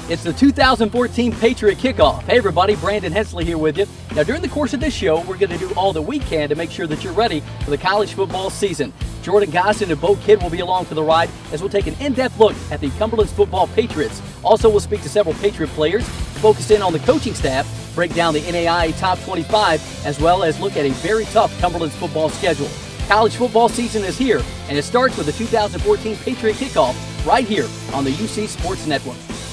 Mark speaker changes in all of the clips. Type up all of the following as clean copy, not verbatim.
Speaker 1: It's the 2014 Patriot Kickoff. Hey everybody, Brandon Hensley here with you. Now during the course of this show, we're going to do all that we can to make sure that you're ready for the college football season. Jordan Gossett and Bo Kidd will be along for the ride as we'll take an in-depth look at the Cumberlands Football Patriots. Also, we'll speak to several Patriot players, focus in on the coaching staff, break down the NAIA Top 25, as well as look at a very tough Cumberlands football schedule. College football season is here, and it starts with the 2014 Patriot Kickoff right here on the UC Sports Network.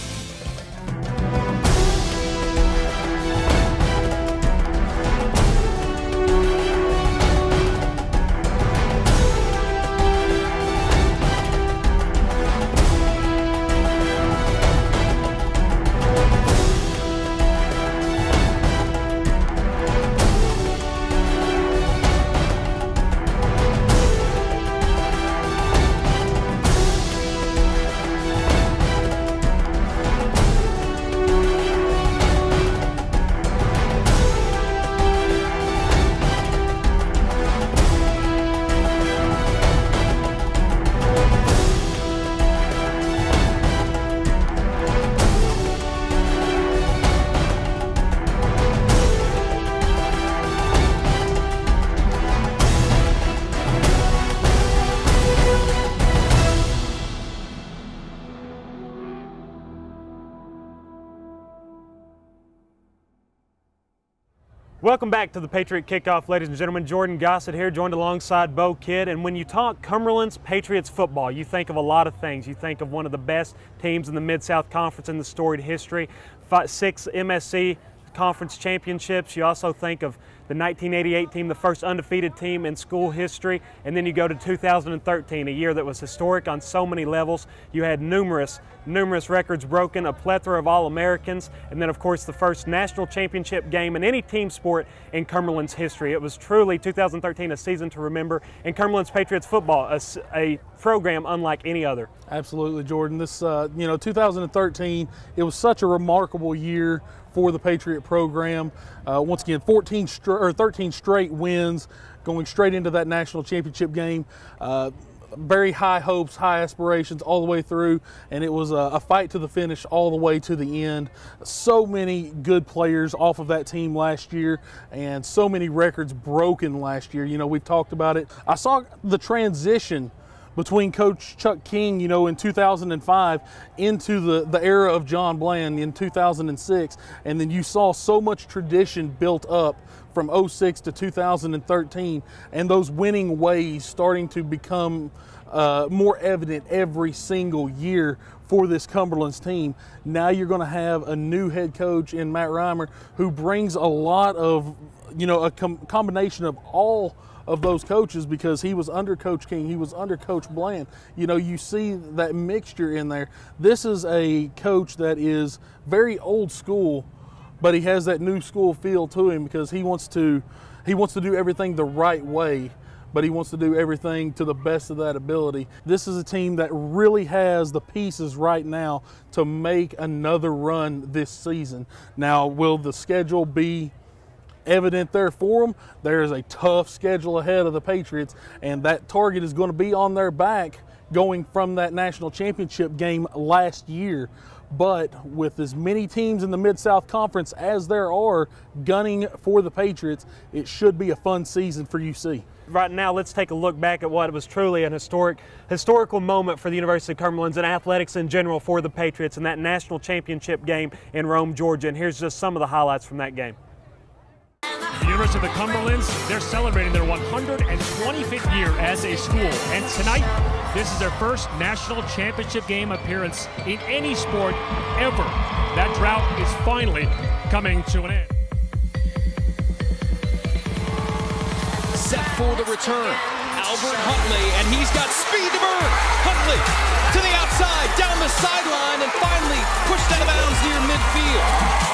Speaker 2: Welcome back to the Patriot Kickoff, ladies and gentlemen. Jordan Gossett here, joined alongside Bo Kidd. And when you talk Cumberlands Patriots football, you think of a lot of things. You think of one of the best teams in the Mid-South Conference in the storied history, 6 MSC Conference championships. You also think of the 1988 team, the first undefeated team in school history. And then you go to 2013, a year that was historic on so many levels. You had numerous records broken, a plethora of All-Americans, and then of course the first national championship game in any team sport in Cumberland's history. It was truly 2013, a season to remember in Cumberland's Patriots football, a program unlike any other.
Speaker 3: Absolutely, Jordan. This 2013, it was such a remarkable year for the Patriot program. Once again, 13 straight wins, going straight into that national championship game. Very high hopes, high aspirations all the way through, and it was a fight to the finish all the way to the end. So many good players off of that team last year, and so many records broken last year. You know, we've talked about it. I saw the transition between Coach Chuck King, in 2005 into the era of John Bland in 2006. And then you saw so much tradition built up from 06 to 2013, and those winning ways starting to become more evident every single year for this Cumberlands team. Now you're going to have a new head coach in Matt Reimer who brings a lot of, a combination of all of those coaches, because he was under Coach King, he was under Coach Bland. You see that mixture in there. This is a coach that is very old school, but he has that new school feel to him, because he wants to do everything the right way, but he wants to do everything to the best of that ability. This is a team that really has the pieces right now to make another run this season. Now, will the schedule be evident there for them? There is a tough schedule ahead of the Patriots, and that target is going to be on their back going from that national championship game last year. But with as many teams in the Mid-South Conference as there are gunning for the Patriots, it should be a fun season for UC.
Speaker 2: Right now, let's take a look back at what was truly an historical moment for the University of Cumberlands and athletics in general for the Patriots in that national championship game in Rome, Georgia. And here's just some of the highlights from that game.
Speaker 4: The University of the Cumberlands, they're celebrating their 125th year as a school. And tonight, this is their first national championship game appearance in any sport ever. That drought is finally coming to an end.
Speaker 5: Set for the return, Albert Huntley, and he's got speed to burn. Huntley to the outside, down the sideline, and finally pushed out of bounds near midfield.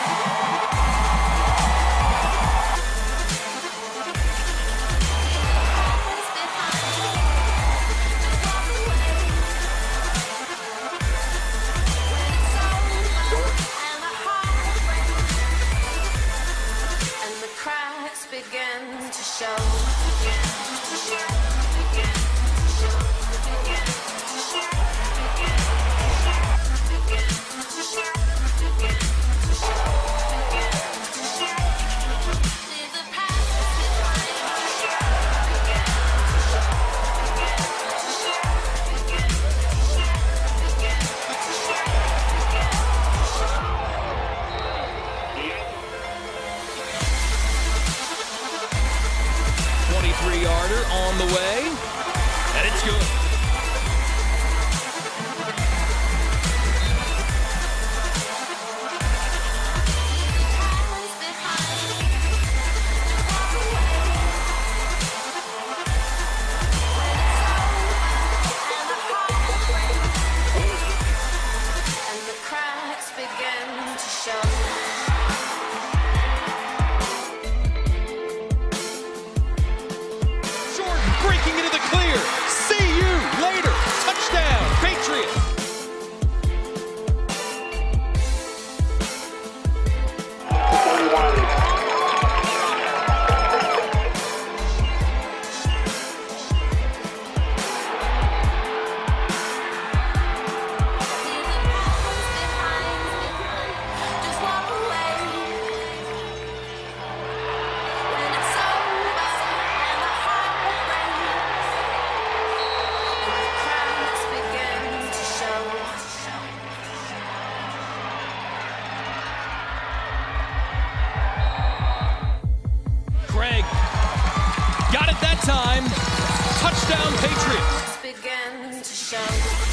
Speaker 5: time. Touchdown, Patriots.
Speaker 6: Begin to show.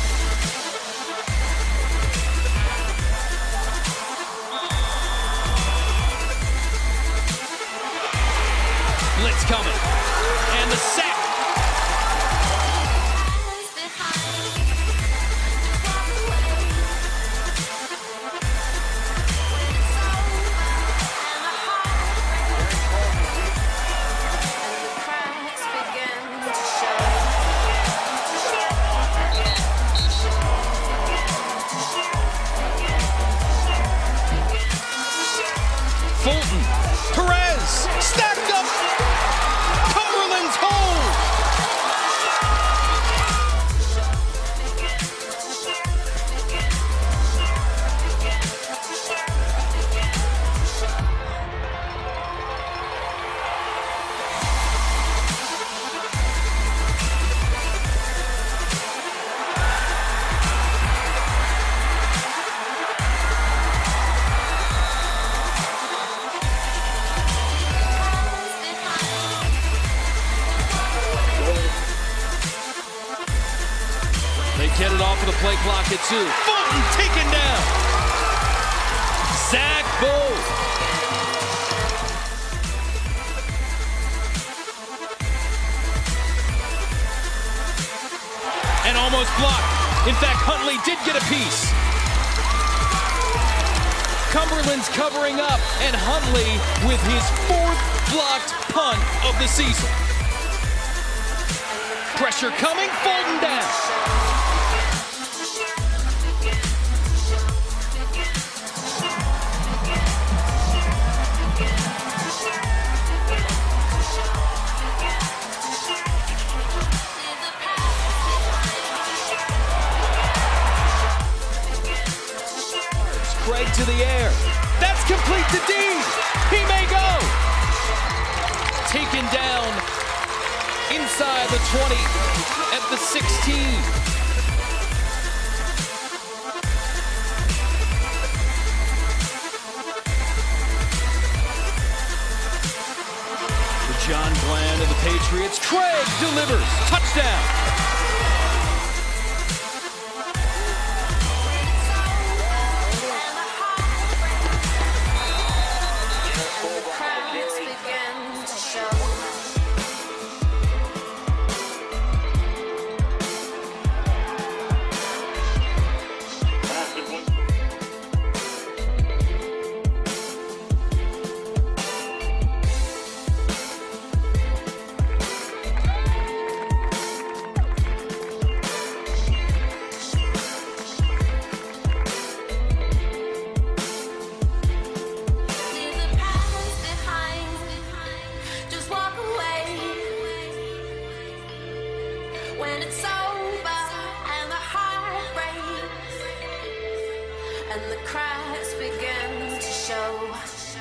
Speaker 5: Blitz coming. And the sack. Fulton, Perez, stacked up, Cumberlands hold. They get it off of the play clock at 2. Fulton taken down. Zach Bowe. And almost blocked. In fact, Huntley did get a piece. Cumberland's covering up, and Huntley with his 4th blocked punt of the season. Pressure coming, Fulton down. Craig to the air. That's complete to Deed. He may go. Taken down inside the 20 at the 16. For John Bland of the Patriots, Craig delivers. Touchdown.
Speaker 6: When it's over and the heart breaks and the cracks begin to show.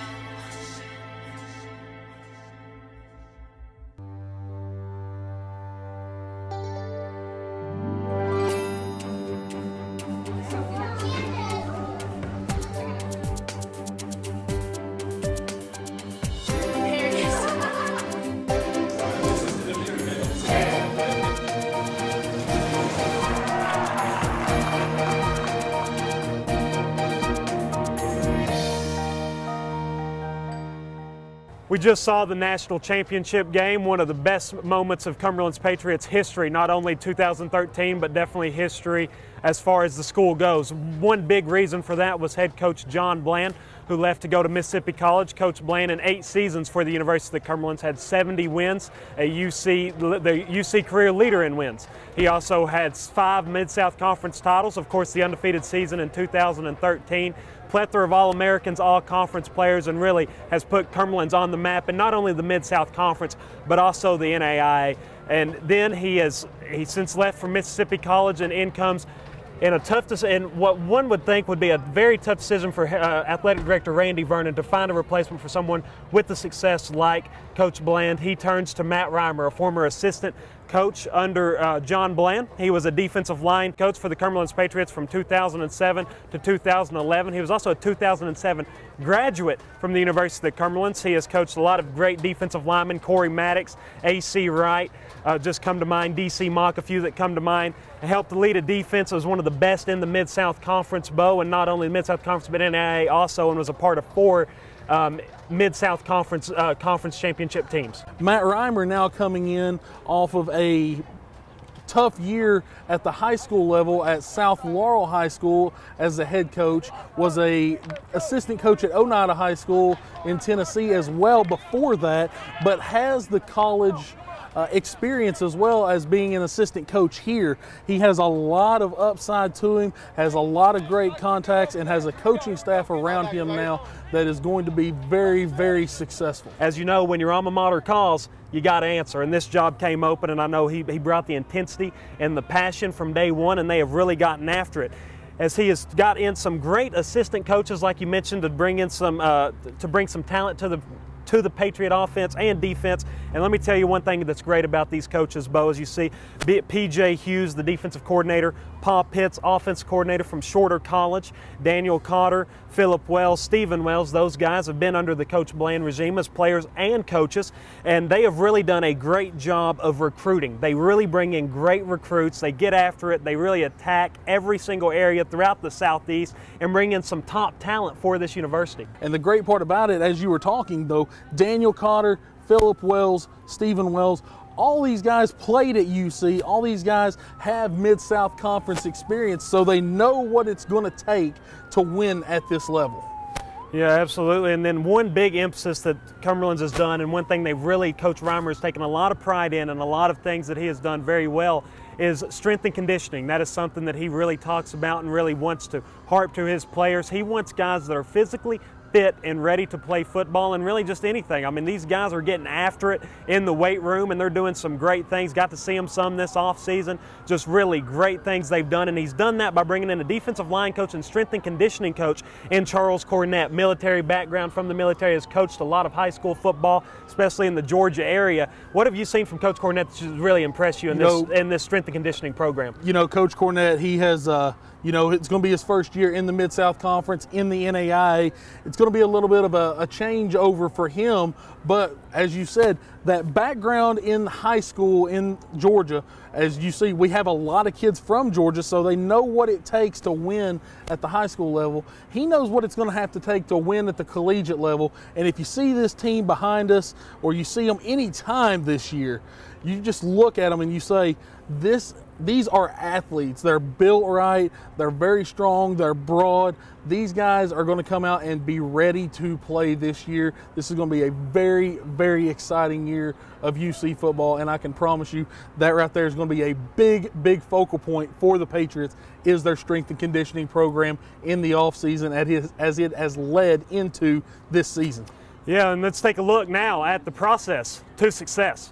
Speaker 2: We just saw the national championship game, one of the best moments of Cumberlands Patriots history, not only 2013, but definitely history as far as the school goes. One big reason for that was head coach John Bland, who left to go to Mississippi College. Coach Bland, in 8 seasons for the University of Cumberlands, had 70 wins, the UC career leader in wins. He also had 5 Mid-South Conference titles, of course the undefeated season in 2013, plethora of All-Americans, All-Conference players, and really has put Cumberlands on the map, and not only the Mid-South Conference, but also the NAIA. And then he since left from Mississippi College, and in comes in a tough decision, and what one would think would be a very tough decision for athletic director Randy Vernon to find a replacement for someone with the success like Coach Bland. He turns to Matt Reimer, a former assistant coach under John Bland. He was a defensive line coach for the Cumberlands Patriots from 2007 to 2011. He was also a 2007 graduate from the University of Cumberlands. He has coached a lot of great defensive linemen, Corey Maddox, A.C. Wright, just come to mind, D.C. Mock, a few that come to mind. He helped lead a defense that was one of the best in the Mid-South Conference, Bo, and not only the Mid-South Conference but NAIA also, and was a part of 4 Mid-South Conference championship teams.
Speaker 3: Matt Reimer now coming in off of a tough year at the high school level at South Laurel High School as the head coach, was a assistant coach at Oneida High School in Tennessee as well before that, but has the college experience as well as being an assistant coach here. He has a lot of upside to him, has a lot of great contacts, and has a coaching staff around him now that is going to be very, very successful.
Speaker 2: As you know, when your alma mater calls, you got to answer, and this job came open, and I know he brought the intensity and the passion from day one, and they have really gotten after it. As he has got in some great assistant coaches, like you mentioned, to bring in some bring some talent to the Patriot offense and defense. And let me tell you one thing that's great about these coaches, Bo, as you see, be it P.J. Hughes, the defensive coordinator, Paul Pitts, offensive coordinator from Shorter College, Daniel Cotter, Philip Wells, Stephen Wells, those guys have been under the Coach Bland regime as players and coaches, and they have really done a great job of recruiting. They really bring in great recruits. They get after it. They really attack every single area throughout the Southeast and bring in some top talent for this university.
Speaker 3: And the great part about it, as you were talking though, Daniel Cotter, Philip Wells, Stephen Wells, all these guys played at UC. All these guys have Mid-South Conference experience, so they know what it's going to take to win at this level.
Speaker 2: Yeah, absolutely. And then one big emphasis that Cumberlands has done, and one thing they really, Coach Reimer has taken a lot of pride in, and a lot of things that he has done very well, is strength and conditioning. That is something that he really talks about and really wants to harp to his players. He wants guys that are physically fit and ready to play football, and really just anything. I mean, these guys are getting after it in the weight room, and they're doing some great things. Got to see them some this offseason. Just really great things they've done, and he's done that by bringing in a defensive line coach and strength and conditioning coach in Charles Cornett. Military background, from the military, has coached a lot of high school football, especially in the Georgia area. What have you seen from Coach Cornett that has really impressed you in this strength and conditioning program?
Speaker 3: You know, Coach Cornett, he has you know, it's going to be his first year in the Mid-South Conference, in the NAIA. It's going to be a little bit of a changeover for him, but as you said, that background in high school in Georgia, as you see, we have a lot of kids from Georgia, so they know what it takes to win at the high school level. He knows what it's going to have to take to win at the collegiate level, and if you see this team behind us, or you see them anytime this year, you just look at them and you say, these are athletes. They're built right. They're very strong. They're broad. These guys are going to come out and be ready to play this year. This is going to be a very, very exciting year of UC football, and I can promise you that right there is going to be a big, big focal point for the Patriots, is their strength and conditioning program in the offseason as it has led into this season.
Speaker 2: Yeah, and let's take a look now at the process to success.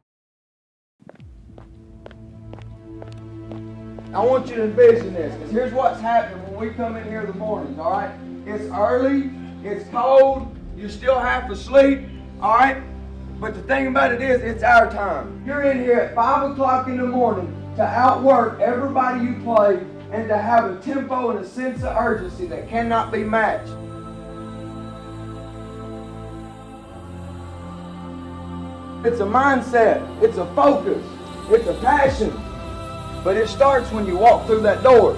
Speaker 7: I want you to envision this, because here's what's happening when we come in here in the mornings, all right? It's early, it's cold, you're still half asleep, all right? But the thing about it is, it's our time. You're in here at 5 o'clock in the morning to outwork everybody you play and to have a tempo and a sense of urgency that cannot be matched. It's a mindset, it's a focus, it's a passion. But it starts when you walk through that door.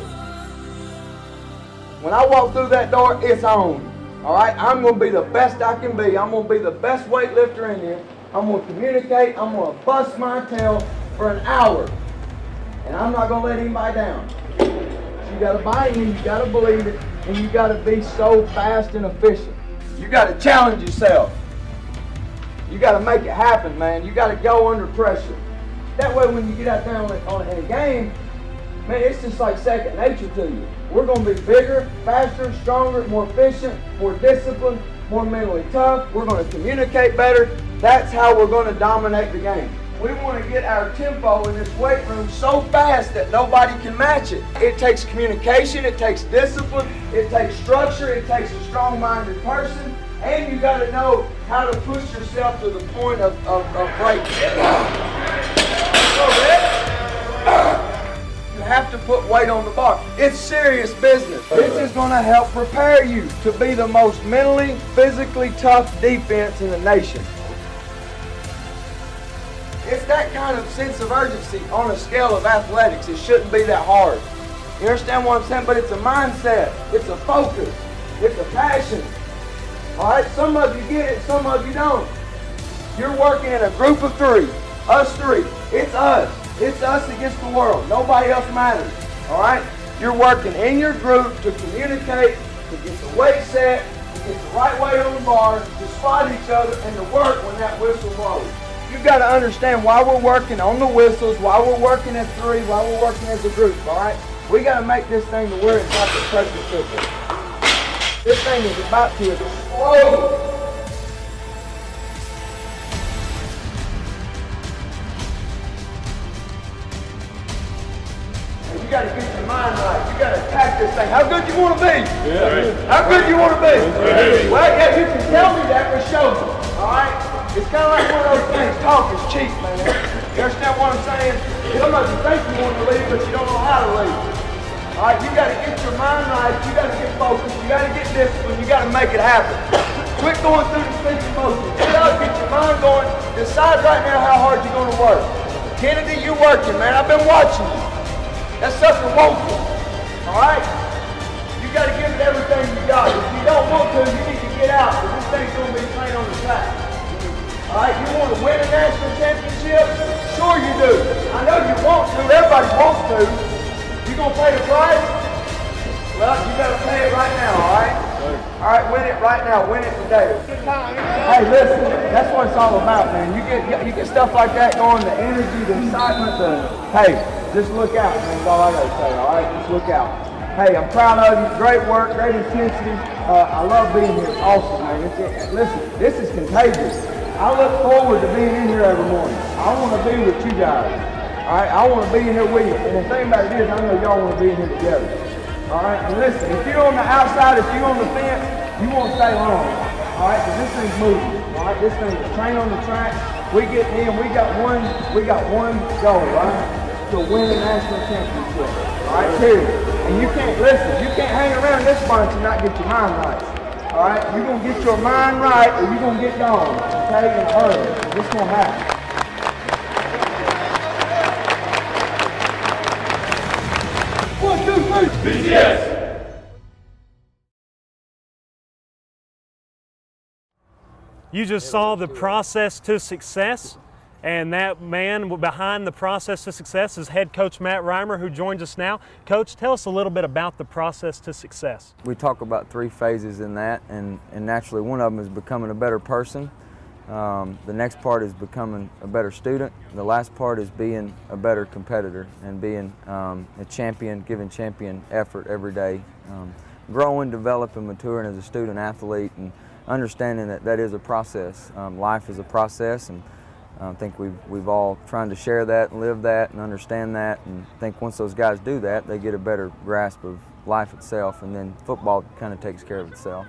Speaker 7: When I walk through that door, it's on. All right? I'm going to be the best I can be. I'm going to be the best weightlifter in here. I'm going to communicate. I'm going to bust my tail for an hour. And I'm not going to let anybody down. You got to buy in. You got to believe it. And you got to be so fast and efficient. You got to challenge yourself. You got to make it happen, man. You got to go under pressure. That way when you get out there in a game, man, it's just like second nature to you. We're going to be bigger, faster, stronger, more efficient, more disciplined, more mentally tough. We're going to communicate better. That's how we're going to dominate the game. We want to get our tempo in this weight room so fast that nobody can match it. It takes communication, it takes discipline, it takes structure, it takes a strong-minded person, and you got to know how to push yourself to the point of breaking. You have to put weight on the bar. It's serious business. This is going to help prepare you to be the most mentally, physically tough defense in the nation. It's that kind of sense of urgency on a scale of athletics. It shouldn't be that hard. You understand what I'm saying? But it's a mindset. It's a focus. It's a passion. All right? Some of you get it, some of you don't. You're working in a group of three. Us three. It's us. It's us against the world. Nobody else matters. All right? You're working in your group to communicate, to get the weight set, to get the right weight on the bar, to spot each other, and to work when that whistle blows. You've got to understand why we're working on the whistles, why we're working as three, why we're working as a group, all right? We got to make this thing to where it's like a pressure cooker. This thing is about to explode. You got to get your mind right. You got to attack this thing. How good you want to be? Yeah. How good you want to be? Yeah. Well, yeah, you can tell me that, but show me. All right? It's kind of like one of those things. Talk is cheap, man. You understand what I'm saying? Sometimes you think you want to leave, but you don't know how to leave. All right? You got to get your mind right. You got to get focused. You got to get disciplined. You got to make it happen. Quit going through the thinking motion. Get out, get your mind going. Decide right now how hard you're going to work. Kennedy, you working, man. I've been watching you. That sucker won't you. All right? You got to give it everything you got. If you don't want to, you need to get out, because this thing's going to be playing on the track. All right? You want to win a national championship? Sure you do. I know you want to. Everybody wants to. You going to pay the price? Well, you got to pay it right now, all right? All right, win it right now. Win it today. Hey, listen, that's what it's all about, man. You get stuff like that going, the energy, the excitement, hey, just look out, man. That's all I got to say, all right? Just look out. Hey, I'm proud of you. Great work, great intensity. I love being here. It's awesome, man. Listen, this is contagious. I look forward to being in here every morning. I want to be with you guys. All right? I want to be in here with you. And the thing about it is, I know y'all want to be in here together. All right? And listen, if you're on the outside, if you're on the fence, you won't stay long. All right? Because this thing's moving. All right? This thing is train on the track. We get in. We got one goal, right? To win a national championship. All right? Period. And you can't, listen, you can't hang around this bunch and not get your mind right. All right? You're going to get your mind right or you're going to get gone. Okay? And early. It's going to happen.
Speaker 8: BTS.
Speaker 2: You just saw the process to success, and that man behind the process to success is head coach Matt Reimer, who joins us now. Coach, tell us a little bit about the process to success.
Speaker 9: We talk about 3 phases in that, and naturally one of them is becoming a better person. The next part is becoming a better student. The last part is being a better competitor and being a champion, giving champion effort every day. Growing, developing, maturing as a student athlete, and understanding that that is a process. Life is a process, and I think we've all trying to share that and live that and understand that, and I think once those guys do that, they get a better grasp of life itself, and then football kind of takes care of itself.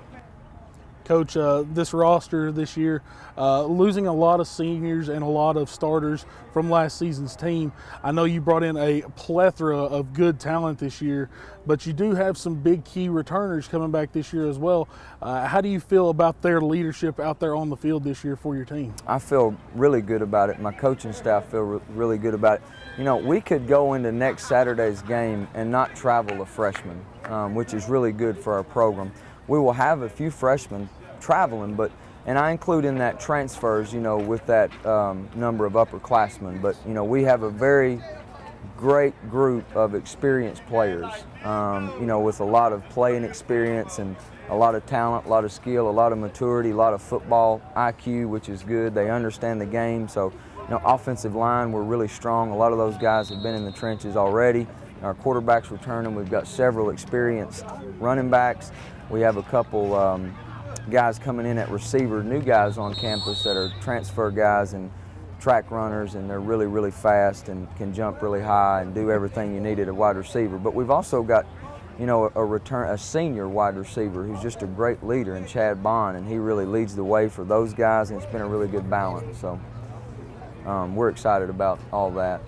Speaker 3: Coach, this roster this year, losing a lot of seniors and a lot of starters from last season's team. I know you brought in a plethora of good talent this year, but you do have some big key returners coming back this year as well. How do you feel about their leadership out there on the field this year for your team?
Speaker 9: I feel really good about it. My coaching staff feel really good about it. You know, we could go into next Saturday's game and not travel a freshman, which is really good for our program. We will have a few freshmen traveling, and I include in that transfers, you know, with that number of upperclassmen, but you know, we have a very great group of experienced players, you know, with a lot of playing experience and a lot of talent, a lot of skill, a lot of maturity, a lot of football IQ, which is good. They understand the game. So, you know, offensive line, we're really strong. A lot of those guys have been in the trenches already. Our quarterback's returning. We've got several experienced running backs. We have a couple guys coming in at receiver, new guys on campus that are transfer guys and track runners, and they're really, really fast and can jump really high and do everything you need at a wide receiver. But we've also got, you know, a senior wide receiver who's just a great leader in Chad Bond, and he really leads the way for those guys, and it's been a really good balance. So we're excited about all that.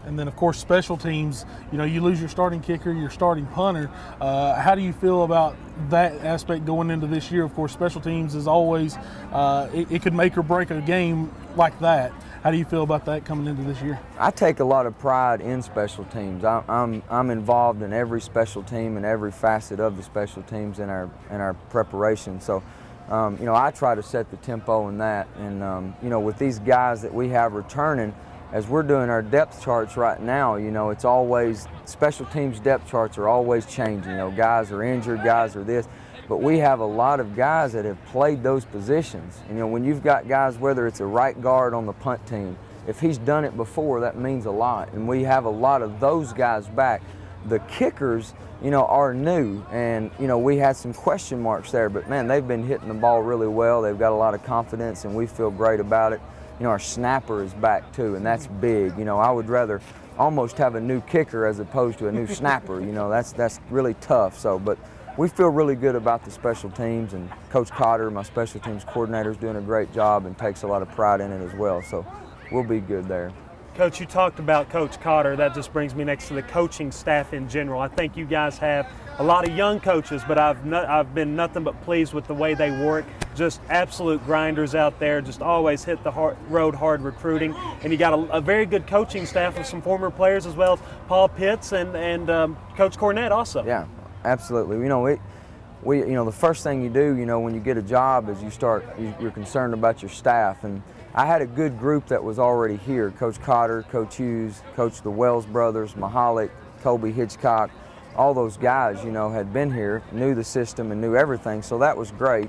Speaker 3: And then, of course, special teams, you know, you lose your starting kicker, your starting punter. How do you feel about that aspect going into this year? Of course, special teams is always, it could make or break a game like that. How do you feel about that coming into this year?
Speaker 9: I take a lot of pride in special teams. I'm involved in every special team and every facet of the special teams in our preparation. So, you know, I try to set the tempo in that. And, you know, with these guys that we have returning, as we're doing our depth charts right now, you know, it's always, special teams depth charts are always changing. You know, guys are injured, guys are this. But we have a lot of guys that have played those positions. You know, when you've got guys, whether it's a right guard on the punt team, if he's done it before, that means a lot. And we have a lot of those guys back. The kickers, you know, are new, and, you know, we had some question marks there, but man, they've been hitting the ball really well. They've got a lot of confidence, and we feel great about it. You know, our snapper is back too, and that's big. You know, I would rather almost have a new kicker as opposed to a new snapper. You know, that's really tough. So, but we feel really good about the special teams, and Coach Cotter, my special teams coordinator, is doing a great job and takes a lot of pride in it as well. So we'll be good there.
Speaker 2: Coach, you talked about Coach Cotter. That just brings me next to the coaching staff in general. I think you guys have a lot of young coaches, but I've been nothing but pleased with the way they work. Just absolute grinders out there, just always hit the road hard recruiting. And you got a very good coaching staff with some former players as well as Paul Pitts and Coach Cornett also.
Speaker 9: Yeah, absolutely. You know, you know, the first thing you do, you know, when you get a job is you're concerned about your staff. And I had a good group that was already here. Coach Cotter, Coach Hughes, Coach the Wells brothers, Mahalik, Toby Hitchcock, all those guys, you know, had been here, knew the system and knew everything, so that was great.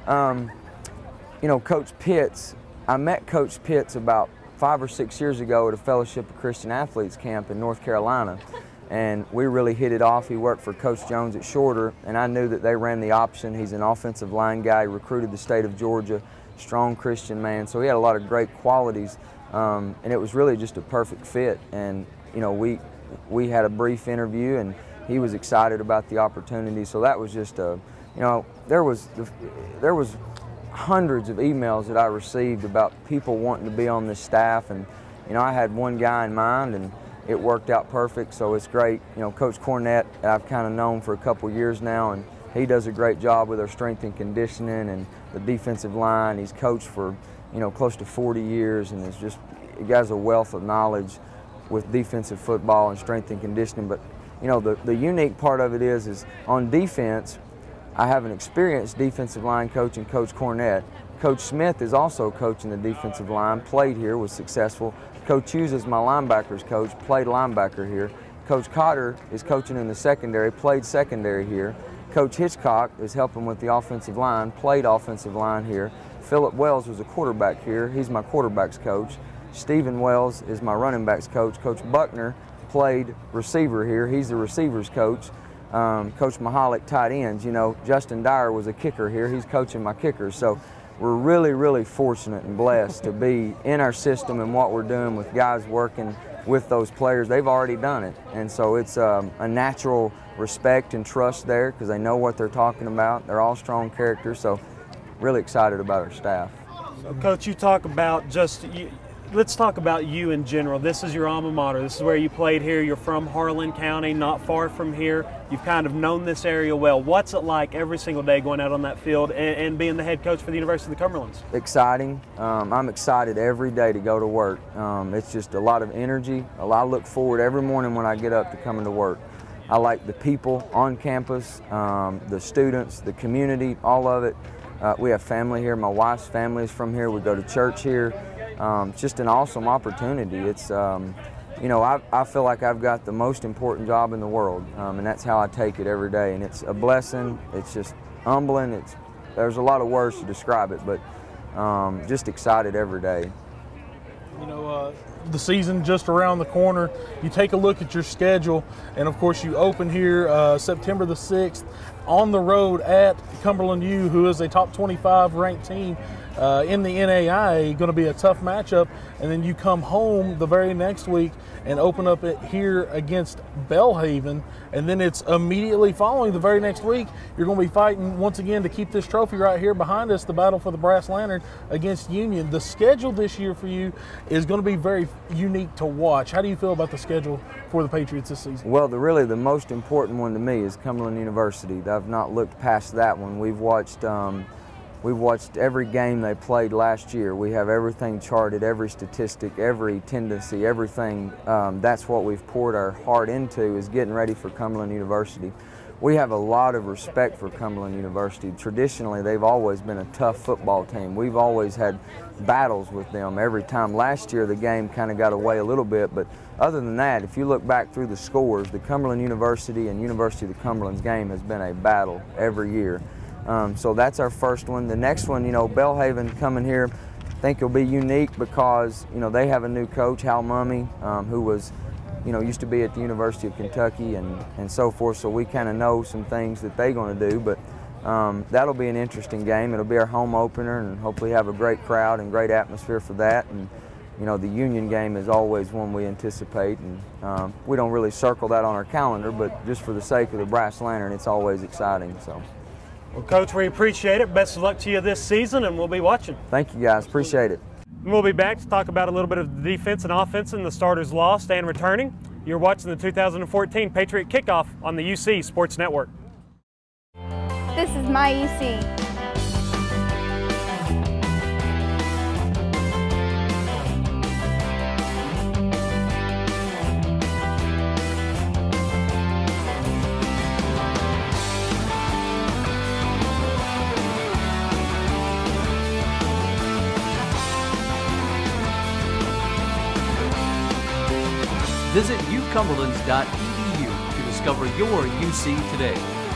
Speaker 9: You know, Coach Pitts, I met Coach Pitts about 5 or 6 years ago at a Fellowship of Christian Athletes camp in North Carolina, and we really hit it off. He worked for Coach Jones at Shorter, and I knew that they ran the option. He's an offensive line guy, recruited the state of Georgia, strong Christian man, so he had a lot of great qualities, and it was really just a perfect fit. And, you know, we had a brief interview, and he was excited about the opportunity, so that was just a, you know, there was hundreds of emails that I received about people wanting to be on this staff, and, you know, I had one guy in mind, and it worked out perfect, so it's great. You know, Coach Cornett, I've kind of known for a couple years now, and he does a great job with our strength and conditioning and the defensive line. He's coached for, you know, close to 40 years, and he has a wealth of knowledge with defensive football and strength and conditioning. But, you know, the unique part of it is on defense, I have an experienced defensive line coach in Coach Cornett. Coach Smith is also coaching the defensive line, played here, was successful. Coach Hughes is my linebackers coach, played linebacker here. Coach Cotter is coaching in the secondary, played secondary here. Coach Hitchcock is helping with the offensive line, played offensive line here. Phillip Wells was a quarterback here. He's my quarterback's coach. Stephen Wells is my running backs coach. Coach Buckner played receiver here. He's the receivers coach. Coach Mahalik, tight ends. You know, Justin Dyer was a kicker here. He's coaching my kickers. So we're really, really fortunate and blessed to be in our system and what we're doing with guys working with those players. They've already done it. And so it's a natural respect and trust there because they know what they're talking about. They're all strong characters. So really excited about our staff.
Speaker 2: So, Coach, you talk about let's talk about you in general. This is your alma mater. This is where you played here. You're from Harlan County, not far from here. You've kind of known this area well. What's it like every single day going out on that field and being the head coach for the University of the Cumberlands?
Speaker 9: Exciting. I'm excited every day to go to work. It's just a lot of energy. I look forward every morning when I get up to coming to work. I like the people on campus, the students, the community, all of it. We have family here. My wife's family is from here. We go to church here. It's just an awesome opportunity. It's, you know, I feel like I've got the most important job in the world, and that's how I take it every day. And it's a blessing. It's just humbling. There's a lot of words to describe it, but just excited every day.
Speaker 3: You know, the season just around the corner. You take a look at your schedule, and of course you open here September the 6th on the road at Cumberland U, who is a top 25 ranked team in the NAIA. Going to be a tough matchup, and then you come home the very next week and open up it here against Belhaven, and then it's immediately following the very next week you're going to be fighting once again to keep this trophy right here behind us, the battle for the brass lantern against Union. The schedule this year for you is going to be very unique to watch. How do you feel about the schedule for the Patriots this season?
Speaker 9: Well, really the most important one to me is Cumberland University. I've not looked past that one. We've watched every game they played last year. We have everything charted, every statistic, every tendency, everything. That's what we've poured our heart into, is getting ready for Cumberland University. We have a lot of respect for Cumberland University. Traditionally, they've always been a tough football team. We've always had battles with them every time. Last year, the game kind of got away a little bit, but other than that, if you look back through the scores, the Cumberland University and University of the Cumberlands game has been a battle every year. So that's our first one. The next one, you know, Belhaven coming here, I think it'll be unique because, you know, they have a new coach, Hal Mummy, who was, you know, used to be at the University of Kentucky and so forth, so we kind of know some things that they're going to do, but that'll be an interesting game. It'll be our home opener, and hopefully have a great crowd and great atmosphere for that. And you know, the Union game is always one we anticipate, and we don't really circle that on our calendar, but just for the sake of the Brass Lantern, it's always exciting. So.
Speaker 2: Well, Coach, we appreciate it. Best of luck to you this season, and we'll be watching.
Speaker 9: Thank you, guys. Appreciate it.
Speaker 2: We'll be back to talk about a little bit of the defense and offense and the starters lost and returning. You're watching the 2014 Patriot Kickoff on the UC Sports Network.
Speaker 8: This is my UC.
Speaker 1: Visit ucumberlands.edu to discover your UC today.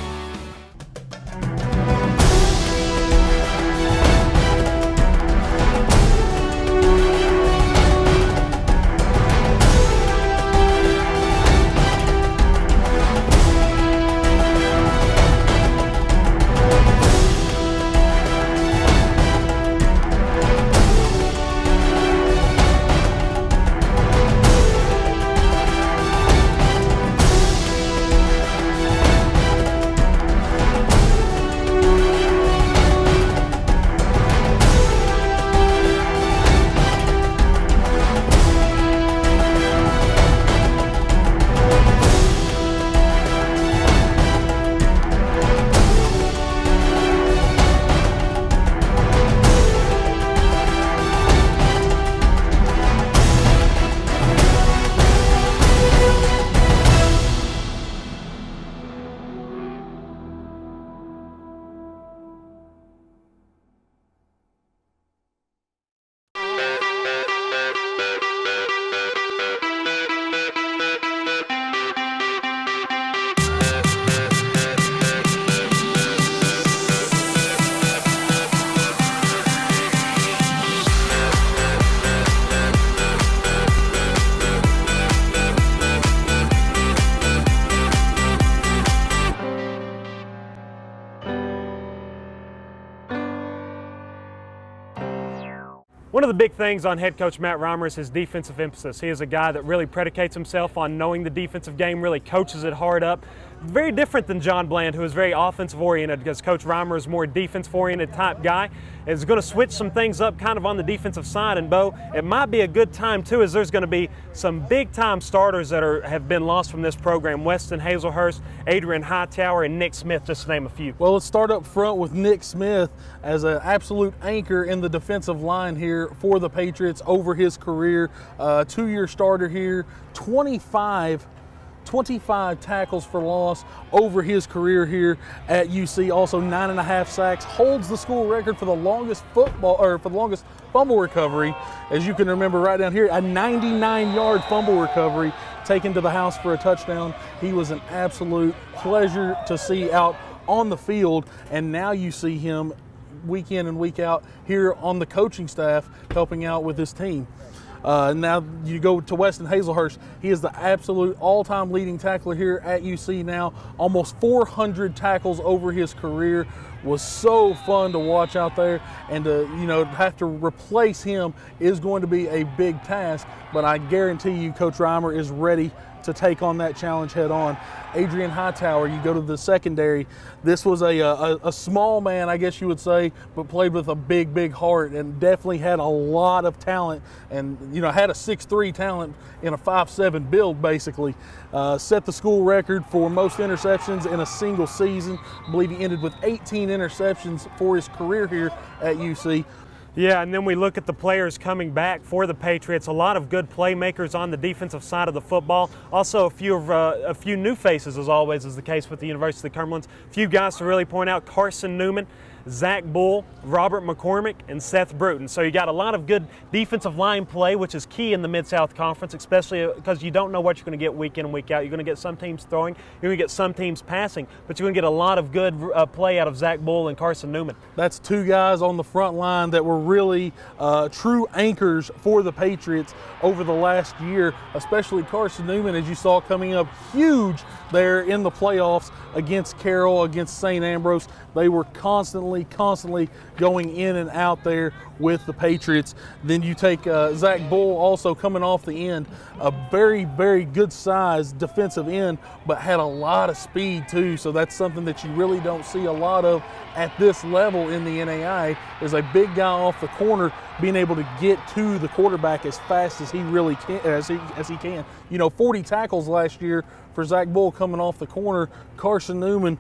Speaker 2: One of the big things on head coach Matt Reimer is his defensive emphasis. He is a guy that really predicates himself on knowing the defensive game, really coaches it hard up. Very different than John Bland, who is very offensive oriented, because Coach Reimer is more defensive oriented type guy. Is going to switch some things up kind of on the defensive side. And Bo, it might be a good time too, as there's going to be some big time starters that have been lost from this program. Weston Hazelhurst, Adrian Hightower, and Nick Smith, just to name a few.
Speaker 3: Well, let's start up front with Nick Smith as an absolute anchor in the defensive line here for the Patriots over his career. Two-year starter here, 25 tackles for loss over his career here at UC. Also 9.5 sacks, holds the school record for the longest fumble recovery. As you can remember right down here, a 99-yard fumble recovery taken to the house for a touchdown. He was an absolute pleasure to see out on the field, and now you see him week in and week out here on the coaching staff helping out with this team. Now you go to Weston Hazelhurst. He is the absolute all-time leading tackler here at UC now. Almost 400 tackles over his career. Was so fun to watch out there, and to have to replace him is going to be a big task, but I guarantee you Coach Reimer is ready to take on that challenge head on. Adrian Hightower, you go to the secondary. This was a small man, I guess you would say, but played with a big, big heart and definitely had a lot of talent and, you know, had a 6'3" talent in a 5'7" build, basically. Set the school record for most interceptions in a single season. I believe he ended with 18 interceptions for his career here at UC.
Speaker 2: Yeah, and then we look at the players coming back for the Patriots. A lot of good playmakers on the defensive side of the football. Also, a few new faces, as always is the case with the University of Cumberlands. A few guys to really point out: Carson Newman, Zach Bull, Robert McCormick, and Seth Brewton. So you got a lot of good defensive line play, which is key in the Mid-South Conference, especially because you don't know what you're going to get week in and week out. You're going to get some teams throwing, you're going to get some teams passing, but you're going to get a lot of good play out of Zach Bull and Carson Newman.
Speaker 3: That's two guys on the front line that were really true anchors for the Patriots over the last year, especially Carson Newman, as you saw coming up huge there in the playoffs against Carroll, against St. Ambrose. They were constantly going in and out there with the Patriots. Then you take Zach Bull, also coming off the end, a very, very good sized defensive end, but had a lot of speed too. So that's something that you really don't see a lot of at this level in the NAIA, is a big guy off the corner being able to get to the quarterback as fast as he really can, as he can. You know, 40 tackles last year for Zach Bull coming off the corner. Carson Newman,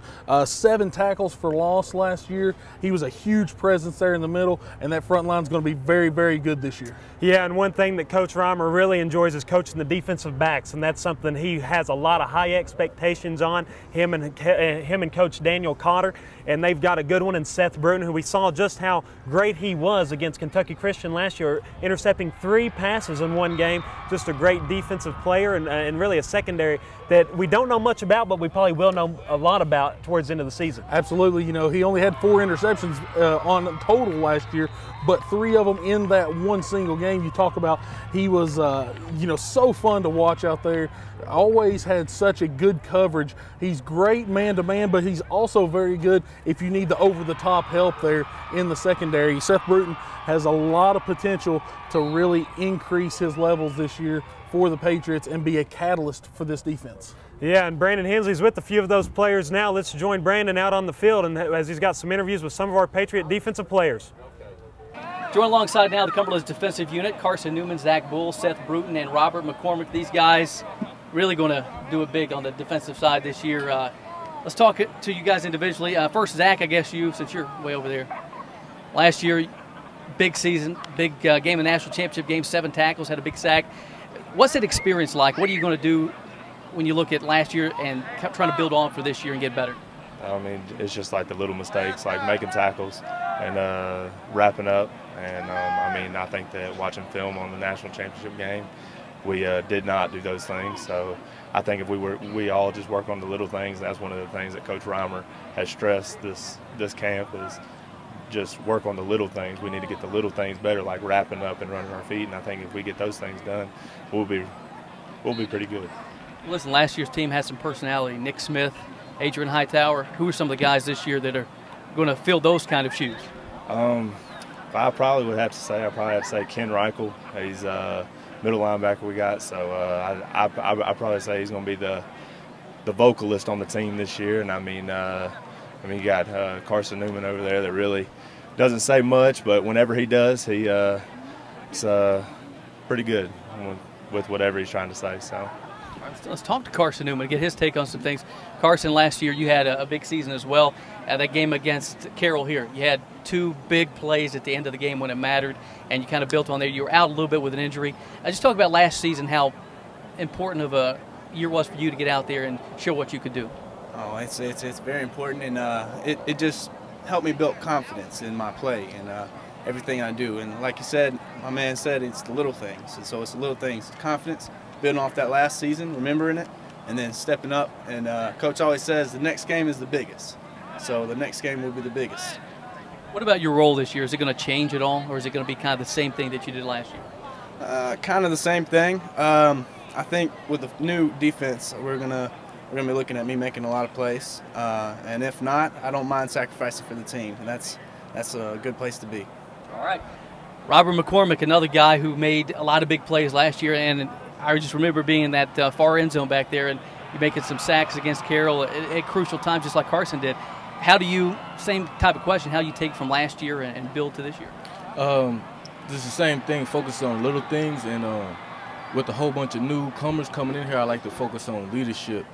Speaker 3: 7 tackles for loss last year. He was a huge presence there in the middle, and that front line is going to be very, very good this year.
Speaker 2: Yeah, and one thing that Coach Reimer really enjoys is coaching the defensive backs, and that's something he has a lot of high expectations on, him and Coach Daniel Cotter, and they've got a good one in Seth Brewton, who we saw just how great he was against Kentucky Christian last year, intercepting 3 passes in one game. Just a great defensive player and really a secondary that we don't know much about, but we probably will know a lot about towards the end of the season.
Speaker 3: Absolutely. You know, he only had 4 interceptions on total last year, but 3 of them in that one single game. You talk about, he was, you know, so fun to watch out there. Always had such a good coverage. He's great man-to-man, but he's also very good if you need the over-the-top help there in the secondary. Seth Brewton has a lot of potential to really increase his levels this year for the Patriots and be a catalyst for this defense.
Speaker 2: Yeah, and Brandon Hensley's with a few of those players now. Let's join Brandon out on the field, and as he's got some interviews with some of our Patriot defensive players.
Speaker 1: Joined alongside now the Cumberland's defensive unit: Carson Newman, Zach Bull, Seth Brewton, and Robert McCormick. These guys really going to do it big on the defensive side this year. Let's talk to you guys individually. First, Zach, I guess you, since you're way over there. Last year, big season, big game of national championship game, 7 tackles, had a big sack. What's that experience like? What are you going to do when you look at last year and trying to build on for this year and get better?
Speaker 10: I mean, it's just like the little mistakes, like making tackles and wrapping up. And, I mean, I think that watching film on the national championship game, we did not do those things. So I think if we all just work on the little things, that's one of the things that Coach Reimer has stressed this camp is just work on the little things. We need to get the little things better, like wrapping up and running our feet. And I think if we get those things done, we'll be pretty good.
Speaker 1: Listen, last year's team had some personality. Nick Smith, Adrian Hightower. Who are some of the guys this year that are going to fill those kind of shoes?
Speaker 10: I probably would have to say, Ken Reichel. He's middle linebacker we got. So I'd probably say he's going to be the vocalist on the team this year. And I mean, you got Carson Newman over there that really doesn't say much, but whenever he does, it's pretty good with whatever he's trying to say. So
Speaker 1: let's talk to Carson Newman, get his take on some things. Carson, last year you had a big season as well. That game against Carroll here, you had 2 big plays at the end of the game when it mattered, and you kind of built on there. You were out a little bit with an injury. I just talk about last season, how important of a year was for you to get out there and show what you could do.
Speaker 11: Oh, it's very important, and it just helped me build confidence in my play and everything I do. And like you said, my man said, it's the little things. And so it's the little things, confidence, building off that last season, remembering it, and then stepping up. And Coach always says the next game is the biggest. So the next game will be the biggest.
Speaker 1: What about your role this year? Is it going to change at all, or is it going to be kind of the same thing that you did last year?
Speaker 11: Kind of the same thing. I think with the new defense, we're gonna be looking at me making a lot of plays, and if not, I don't mind sacrificing for the team, and that's a good place to be.
Speaker 1: All right. Robert McCormick, another guy who made a lot of big plays last year, and I just remember being in that far end zone back there, and you making some sacks against Carroll at crucial times, just like Carson did. How do you, same type of question, how do you take from last year and build to this year?
Speaker 12: This is the same thing, focus on little things, and with a whole bunch of newcomers coming in here, I like to focus on leadership.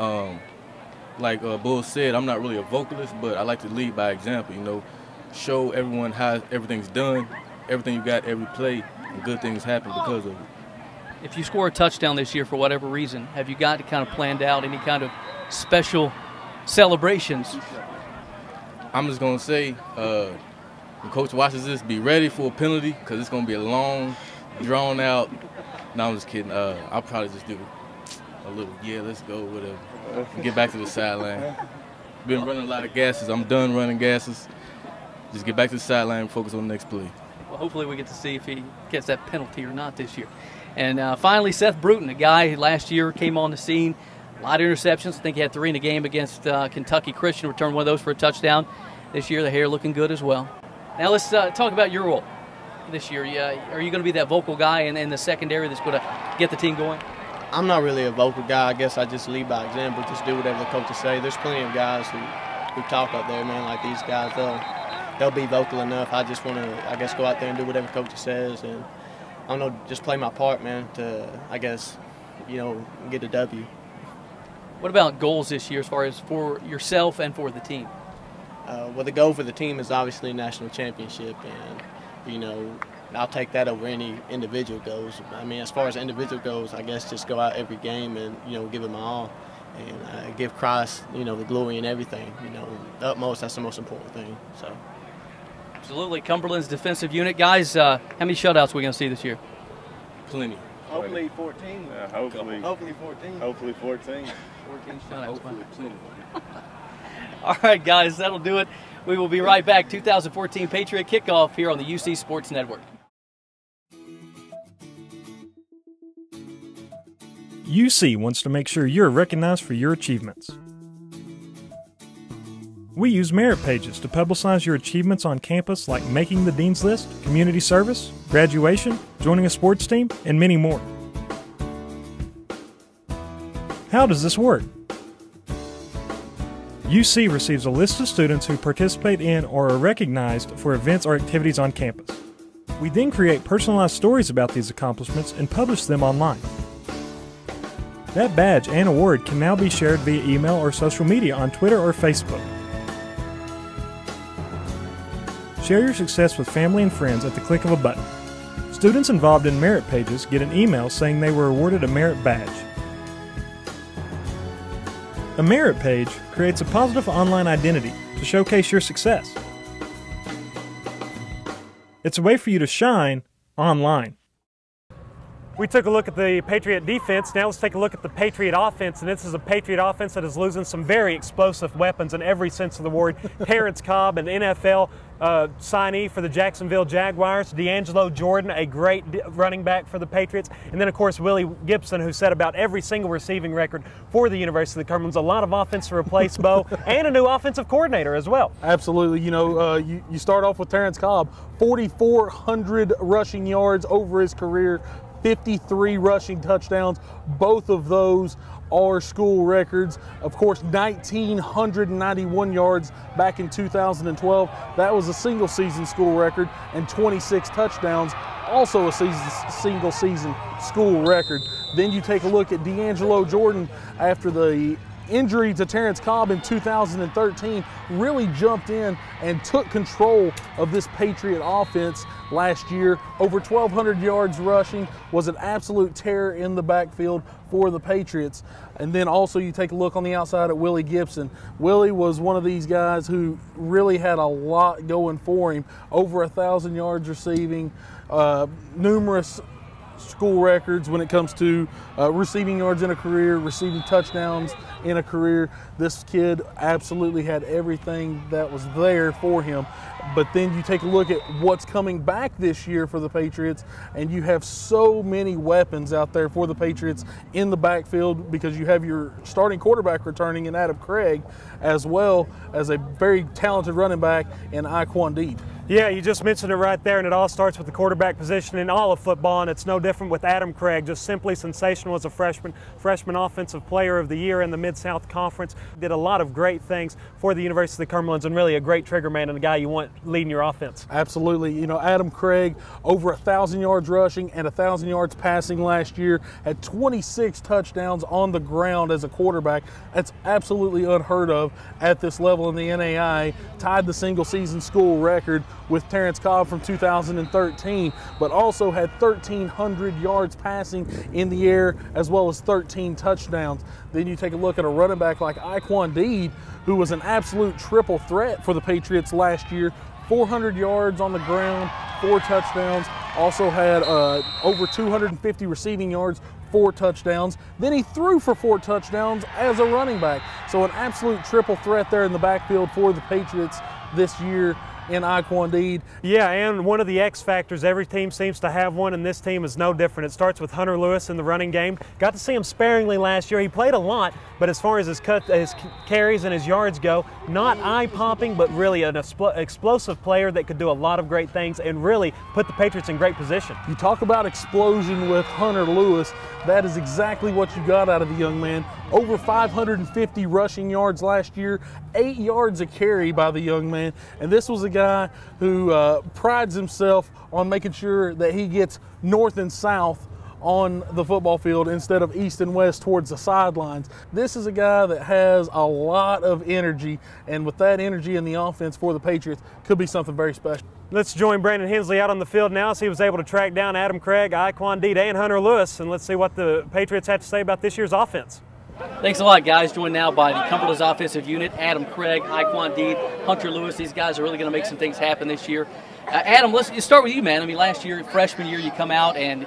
Speaker 12: Like Bull said, I'm not really a vocalist, but I like to lead by example, you know, show everyone how everything's done, everything you got, every play, and good things happen because of it.
Speaker 1: If you score a touchdown this year for whatever reason, have you got kind of planned out any kind of special celebrations?
Speaker 12: I'm just going to say, when Coach watches this, be ready for a penalty because it's going to be a long, drawn out. No, I'm just kidding. I'll probably just do a little, yeah, let's go, whatever. And get back to the sideline. Been running a lot of gases. I'm done running gases. Just get back to the sideline and focus on the next play.
Speaker 1: Well, hopefully we get to see if he gets that penalty or not this year. And finally, Seth Brewton, a guy who last year came on the scene. A lot of interceptions. I think he had 3 in a game against Kentucky Christian. Returned one of those for a touchdown. This year, the hair looking good as well. Now let's talk about your role this year. Are you going to be that vocal guy in the secondary that's going to get the team going?
Speaker 13: I'm not really a vocal guy. I guess I just lead by example, just do whatever the coaches say. There's plenty of guys who talk up there, man, like these guys. They'll be vocal enough. I just want to, I guess, go out there and do whatever coach says, and I don't know, just play my part, man, to, I guess, you know, get a W.
Speaker 1: What about goals this year as far as for yourself and for the team?
Speaker 13: Well, the goal for the team is obviously a national championship, and, you know, I'll take that over any individual goals. I mean, as far as individual goals, I guess just go out every game and, you know, give it my all and give Christ, you know, the glory and everything. You know, the utmost, that's the most important thing. So.
Speaker 1: Absolutely. Cumberland's defensive unit. Guys, how many shutouts are we going to see this year?
Speaker 12: Plenty.
Speaker 13: Hopefully 14.
Speaker 10: Hopefully
Speaker 13: 14.
Speaker 10: Hopefully 14.
Speaker 13: 14
Speaker 1: shutouts.
Speaker 12: Hopefully plenty.
Speaker 1: All right, guys, that'll do it. We will be right back. 2014 Patriot Kickoff here on the UC Sports Network.
Speaker 2: UC wants to make sure you're recognized for your achievements. We use merit pages to publicize your achievements on campus, like making the Dean's List, community service, graduation, joining a sports team, and many more. How does this work? UC receives a list of students who participate in or are recognized for events or activities on campus. We then create personalized stories about these accomplishments and publish them online. That badge and award can now be shared via email or social media on Twitter or Facebook. Share your success with family and friends at the click of a button. Students involved in merit pages get an email saying they were awarded a merit badge. A merit page creates a positive online identity to showcase your success. It's a way for you to shine online. We took a look at the Patriot defense. Now let's take a look at the Patriot offense. And this is a Patriot offense that is losing some very explosive weapons in every sense of the word. Terrence Cobb, an NFL signee for the Jacksonville Jaguars. D'Angelo Jordan, a great running back for the Patriots. And then, of course, Willie Gibson, who set about every single receiving record for the University of the Cumberlands. A lot of offense to replace Bo, and a new offensive coordinator as well.
Speaker 3: Absolutely. You know, you start off with Terrence Cobb, 4,400 rushing yards over his career. 53 rushing touchdowns. Both of those are school records. Of course, 1,991 yards back in 2012. That was a single season school record, and 26 touchdowns, also a single season school record. Then you take a look at D'Angelo Jordan after the injury to Terrence Cobb in 2013, really jumped in and took control of this Patriot offense last year. Over 1,200 yards rushing, was an absolute terror in the backfield for the Patriots. And then also you take a look on the outside at Willie Gibson. Willie was one of these guys who really had a lot going for him. Over 1,000 yards receiving, numerous school records when it comes to receiving yards in a career, receiving touchdowns in a career. This kid absolutely had everything that was there for him. But then you take a look at what's coming back this year for the Patriots, and you have so many weapons out there for the Patriots in the backfield, because you have your starting quarterback returning in Adam Craig, as well as a very talented running back in Iquan Deed.
Speaker 2: Yeah, you just mentioned it right there, and it all starts with the quarterback position in all of football, and it's no different with Adam Craig. Just simply sensational as a freshman Offensive Player of the Year in the Mid-South Conference. Did a lot of great things for the University of Cumberlands, and really a great trigger man and a guy you want leading your offense.
Speaker 3: Absolutely. You know, Adam Craig, over 1,000 yards rushing and 1,000 yards passing last year, had 26 touchdowns on the ground as a quarterback. That's absolutely unheard of at this level in the NAI. Tied the single-season school record with Terrence Cobb from 2013, but also had 1,300 yards passing in the air as well as 13 touchdowns. Then you take a look at a running back like Iquan Deed, who was an absolute triple threat for the Patriots last year. 400 yards on the ground, 4 touchdowns, also had over 250 receiving yards, 4 touchdowns. Then he threw for 4 touchdowns as a running back. So an absolute triple threat there in the backfield for the Patriots this year in Iquan Deed.
Speaker 2: Yeah, and one of the X factors, every team seems to have one, and this team is no different. It starts with Hunter Lewis in the running game. Got to see him sparingly last year. He played a lot, but as far as his carries and his yards go, not eye-popping, but really an explosive player that could do a lot of great things and really put the Patriots in great position.
Speaker 3: You talk about explosion with Hunter Lewis. That is exactly what you got out of the young man. Over 550 rushing yards last year, 8 yards a carry by the young man. And this was a guy who prides himself on making sure that he gets north and south on the football field instead of east and west towards the sidelines. This is a guy that has a lot of energy, and with that energy in the offense for the Patriots, could be something very special.
Speaker 2: Let's join Brandon Hensley out on the field now, so he was able to track down Adam Craig, Iquan Deed, and Hunter Lewis, and let's see what the Patriots have to say about this year's offense.
Speaker 1: Thanks a lot, guys. Joined now by the Cumberland's offensive unit, Adam Craig, Iquan Deed, Hunter Lewis. These guys are really going to make some things happen this year. Adam, let's start with you, man. I mean, last year, freshman year, you come out and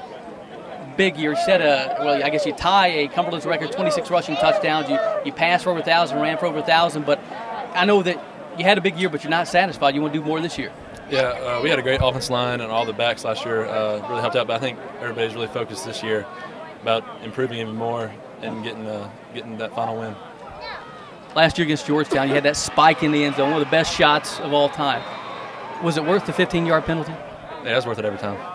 Speaker 1: big year. You set well, I guess you tie a Cumberland's record, 26 rushing touchdowns. You passed for over 1,000, ran for over 1,000. But I know that you had a big year, but you're not satisfied. You want to do more this year.
Speaker 14: Yeah, we had a great offensive line, and all the backs last year really helped out. But I think everybody's really focused this year about improving even more and getting that final win.
Speaker 1: Last year against Georgetown, you had that spike in the end zone, one of the best shots of all time. Was it worth the 15-yard penalty?
Speaker 14: Yeah, it was worth it every time.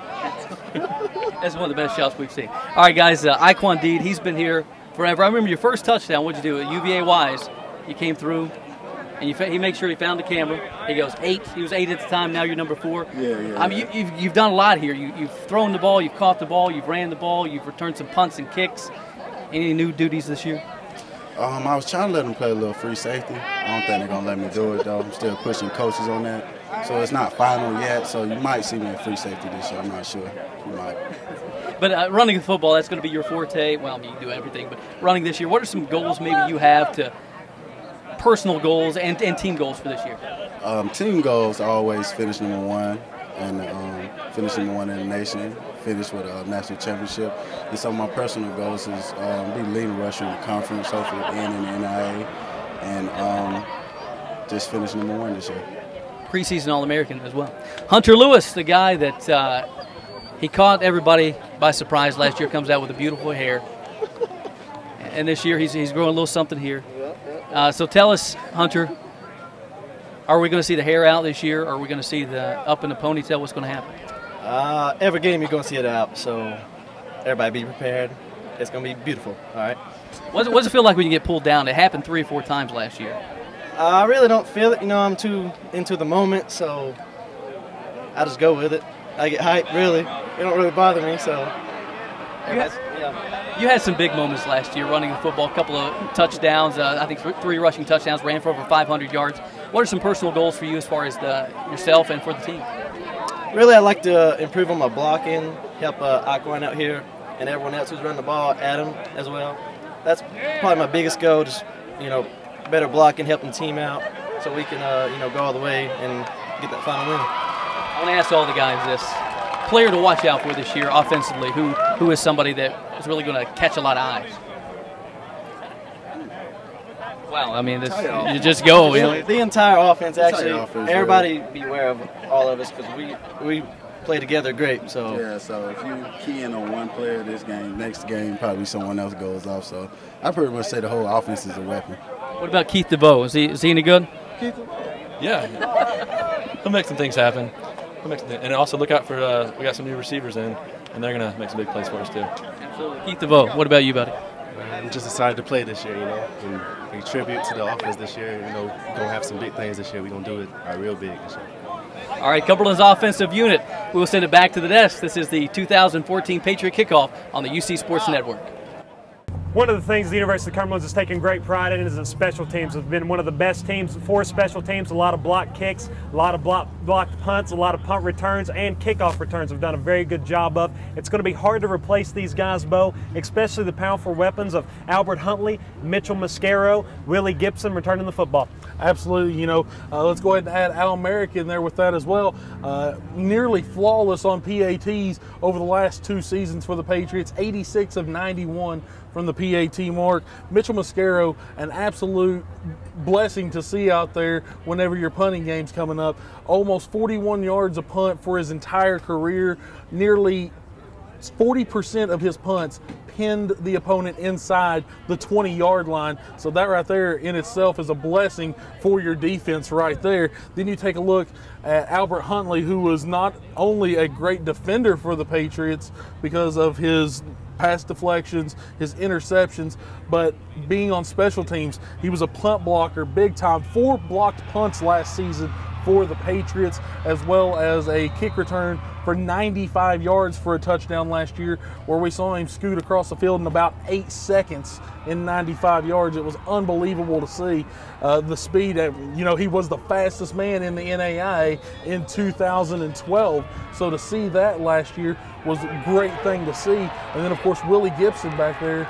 Speaker 1: That's one of the best shots we've seen. All right, guys, Iquan Deed, he's been here forever. I remember your first touchdown. What'd you do? At UVA Wise, you came through, and he made sure he found the camera. He goes 8. He was 8 at the time. Now you're number 4.
Speaker 15: Yeah.
Speaker 1: I mean, you've done a lot here. You've thrown the ball, you've caught the ball, you've ran the ball, you've returned some punts and kicks. Any new duties this year?
Speaker 15: I was trying to let them play a little free safety. I don't think they're going to let me do it, though. I'm still pushing coaches on that. So it's not final yet, so you might see me in free safety this year. I'm not sure. You might.
Speaker 1: But running the football, that's going to be your forte. Well, I mean, you do everything, but running this year, what are some goals maybe you have to personal goals and team goals for this year?
Speaker 15: Team goals are always finish number 1 and finish number 1 in the nation, finish with a national championship. And some of my personal goals is be leading rusher in the conference, hopefully in the NIA, and just finish number 1 this year.
Speaker 1: Preseason All-American as well. Hunter Lewis, the guy that he caught everybody by surprise last year, comes out with a beautiful hair. And this year he's growing a little something here. So tell us, Hunter, are we going to see the hair out this year, or are we going to see the up in the ponytail? What's going to happen?
Speaker 16: Every game you're going to see it out, so everybody be prepared. It's going to be beautiful, all right?
Speaker 1: What does it feel like when you get pulled down? It happened 3 or 4 times last year.
Speaker 16: I really don't feel it. You know, I'm too into the moment, so I just go with it. I get hyped, really. It don't really bother me, so.
Speaker 1: You had some big moments last year running the football, a couple of touchdowns, I think 3 rushing touchdowns, ran for over 500 yards. What are some personal goals for you as far as yourself and for the team?
Speaker 16: Really, I like to improve on my blocking, help Iquan out here, and everyone else who's running the ball, Adam as well. That's probably my biggest goal, just, you know, better blocking, helping the team out so we can, you know, go all the way and get that final win.
Speaker 1: I want to ask all the guys this. Player to watch out for this year offensively, who is somebody that is really going to catch a lot of eyes? Wow, I mean, you just go. You know.
Speaker 16: The entire offense, actually, everybody be aware of all of us because we play together great. So
Speaker 15: yeah, so if you key in on one player this game, next game probably someone else goes off. So I pretty much say the whole offense is a weapon.
Speaker 1: What about Keith DeVoe? Is he any good?
Speaker 16: Keith,
Speaker 14: Yeah, he'll make some things happen. And also look out for we got some new receivers in, and they're gonna make some big plays for us too.
Speaker 1: Absolutely. Keith DeVoe, what about you, buddy?
Speaker 17: I'm just excited to play this year, and pay tribute to the offense this year. We're gonna have some big things this year. We're gonna do it real big this year.
Speaker 1: All right, Cumberland's offensive unit. We will send it back to the desk. This is the 2014 Patriot Kickoff on the UC Sports Network.
Speaker 2: One of the things the University of Cumberlands has taken great pride in is its special teams. It's been one of the best teams for special teams. A lot of blocked kicks, a lot of blocked punts, a lot of punt returns, and kickoff returns have done a very good job of. It's going to be hard to replace these guys, Bo, especially the powerful weapons of Albert Huntley, Mitchell Mascaro, Willie Gibson returning the football.
Speaker 3: Absolutely. Let's go ahead and add Al Merrick in there with that as well. Nearly flawless on PATs over the last 2 seasons for the Patriots, 86 of 91 from the PAT mark. Mitchell Mascaro, an absolute blessing to see out there whenever your punting game's coming up. Almost 41 yards a punt for his entire career. Nearly 40% of his punts pinned the opponent inside the 20-yard line. So that right there in itself is a blessing for your defense right there. Then you take a look at Albert Huntley, who was not only a great defender for the Patriots because of his pass deflections, his interceptions, but being on special teams, he was a punt blocker big time. 4 blocked punts last season for the Patriots, as well as a kick return for 95 yards for a touchdown last year, where we saw him scoot across the field in about 8 seconds in 95 yards. It was unbelievable to see the speed. He was the fastest man in the NAIA in 2012. So to see that last year was a great thing to see. And then, of course, Willie Gibson back there.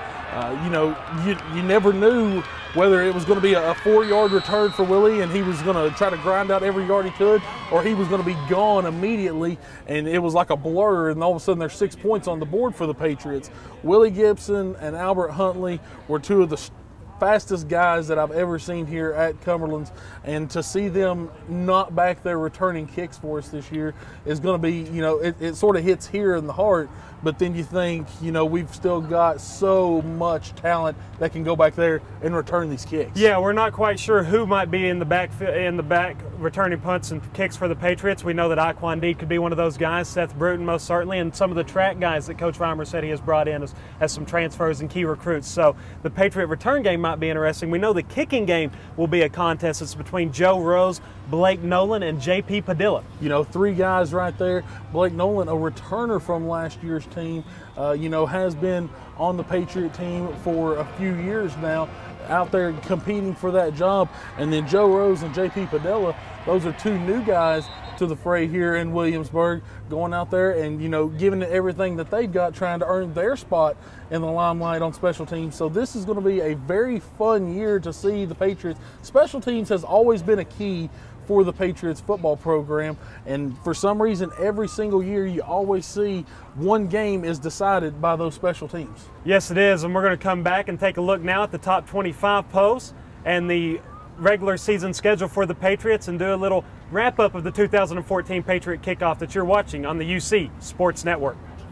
Speaker 3: You never knew whether it was going to be a 4-yard return for Willie and he was going to try to grind out every yard he could, or he was going to be gone immediately, and it was like a blur, and all of a sudden there's 6 points on the board for the Patriots. Willie Gibson and Albert Huntley were 2 of the fastest guys that I've ever seen here at Cumberlands, and to see them not back there returning kicks for us this year is going to be, it sort of hits here in the heart, but then you think, we've still got so much talent that can go back there and return these kicks.
Speaker 2: Yeah, we're not quite sure who might be in the back returning punts and kicks for the Patriots. We know that Iquan Deed could be one of those guys, Seth Brewton most certainly, and some of the track guys that Coach Reimer said he has brought in as some transfers and key recruits. So the Patriot return game might be interesting. We know the kicking game will be a contest. It's between Joe Rose, Blake Nolan, and J.P. Padilla.
Speaker 3: 3 guys right there. Blake Nolan, a returner from last year's team, has been on the Patriot team for a few years now, out there competing for that job. And then Joe Rose and J.P. Padilla, those are 2 new guys to the fray here in Williamsburg, going out there and, giving it everything that they've got, trying to earn their spot in the limelight on special teams. So this is going to be a very fun year to see the Patriots. Special teams has always been a key for the Patriots football program, and for some reason every single year you always see one game is decided by those special teams.
Speaker 2: Yes, it is, and we're going to come back and take a look now at the top 25 polls and the regular season schedule for the Patriots, and do a little wrap up of the 2014 Patriot Kickoff that you're watching on the UC Sports Network.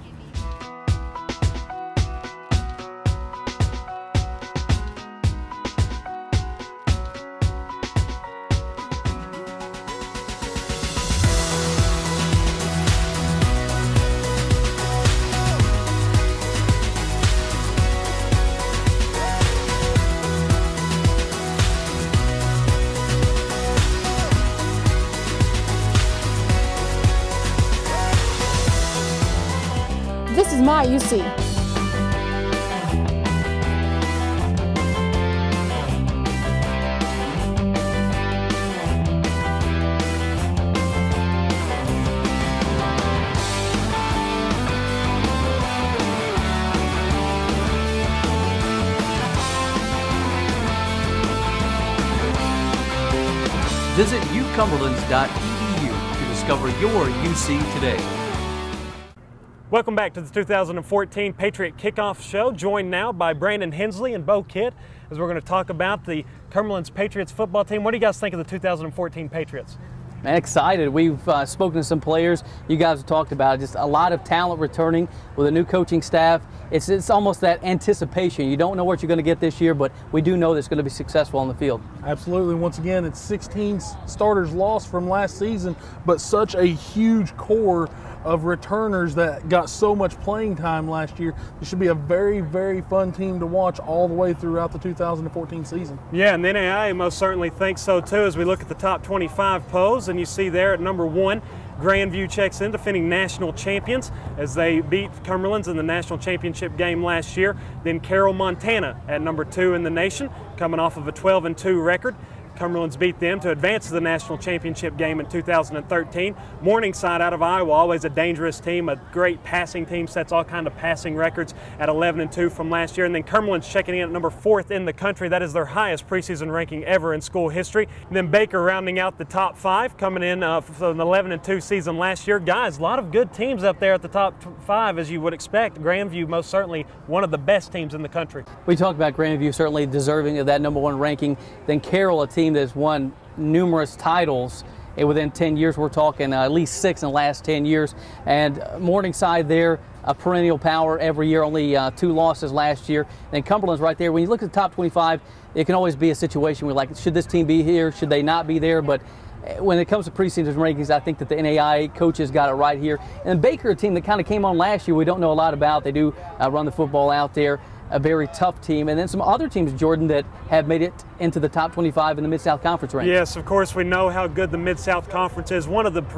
Speaker 18: This is my UC.
Speaker 1: Visit ucumberlands.edu to discover your UC today.
Speaker 2: Welcome back to the 2014 Patriot Kickoff Show, joined now by Brandon Hensley and Bo Kidd, as we're going to talk about the Cumberlands Patriots football team. What do you guys think of the 2014 Patriots?
Speaker 1: Man, excited. We've spoken to some players. You guys have talked about it. Just a lot of talent returning with a new coaching staff. It's almost that anticipation. You don't know what you're going to get this year, but we do know that it's going to be successful on the field.
Speaker 3: Absolutely. Once again, it's 16 starters lost from last season, but such a huge core of returners that got so much playing time last year. This should be a very, very fun team to watch all the way throughout the 2014 season.
Speaker 2: Yeah, and the NAIA most certainly thinks so too as we look at the top 25 polls, and you see there at number 1, Grandview checks in, defending national champions as they beat Cumberlands in the national championship game last year. Then Carroll, Montana at number 2 in the nation, coming off of a 12-2 record. Cumberlands beat them to advance to the national championship game in 2013. Morningside out of Iowa, always a dangerous team, a great passing team, sets all kind of passing records at 11-2 from last year. And then Cumberland's checking in at number 4th in the country. That is their highest preseason ranking ever in school history. And then Baker rounding out the top 5, coming in for an 11-2 season last year. Guys, a lot of good teams up there at the top 5, as you would expect. Grandview most certainly one of the best teams in the country.
Speaker 1: We talked about Grandview certainly deserving of that number 1 ranking. Then Carroll, a team that's won numerous titles within 10 years. We're talking at least 6 in the last 10 years. And Morningside there, a perennial power every year, only 2 losses last year. And Cumberland's right there. When you look at the top 25, it can always be a situation where, like, should this team be here? Should they not be there? But when it comes to preseason rankings, I think that the NAIA coaches got it right here. And Baker, a team that kind of came on last year, we don't know a lot about. They do run the football out there. A very tough team, and then some other teams, Jordan, that have made it into the top 25 in the Mid-South Conference ranking.
Speaker 2: Yes, of course, we know how good the Mid-South Conference is. One of the